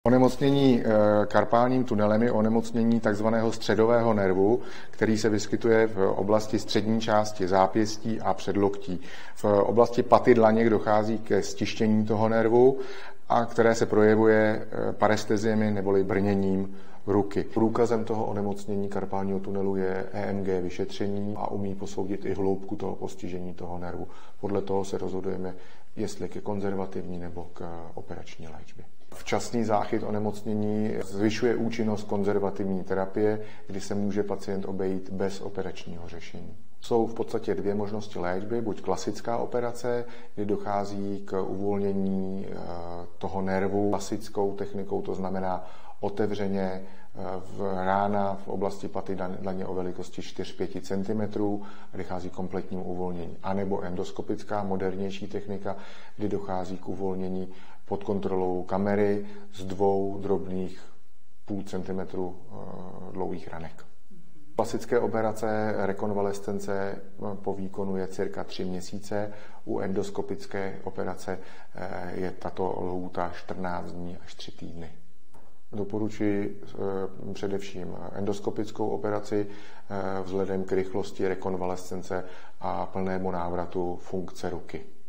Onemocnění karpálním tunelem je onemocnění tzv. Středového nervu, který se vyskytuje v oblasti střední části zápěstí a předloktí. V oblasti paty dlaně dochází ke stištění toho nervu, a které se projevuje paresteziemi neboli brněním ruky. Průkazem toho onemocnění karpálního tunelu je EMG vyšetření a umí posoudit i hloubku toho postižení toho nervu. Podle toho se rozhodujeme, jestli ke konzervativní nebo k operační léčbě. Včasný záchyt onemocnění zvyšuje účinnost konzervativní terapie, kdy se může pacient obejít bez operačního řešení. Jsou v podstatě dvě možnosti léčby, buď klasická operace, kdy dochází k uvolnění toho nervu klasickou technikou, to znamená otevřeně rána v oblasti paty dlaně o velikosti 4-5 cm a dochází k kompletnímu uvolnění. A nebo endoskopická, modernější technika, kdy dochází k uvolnění pod kontrolou kamery z 2 drobných 0,5 cm dlouhých ranek. Klasické operace rekonvalescence po výkonu je cirka 3 měsíce, u endoskopické operace je tato lhůta 14 dní až 3 týdny. Doporučuji především endoskopickou operaci vzhledem k rychlosti rekonvalescence a plnému návratu funkce ruky.